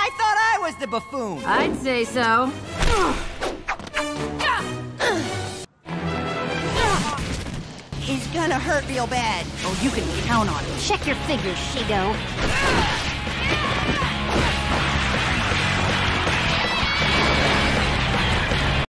I thought I was the buffoon. I'd say so. He's gonna hurt real bad. Oh, you can count on it. Check your figures, Shego.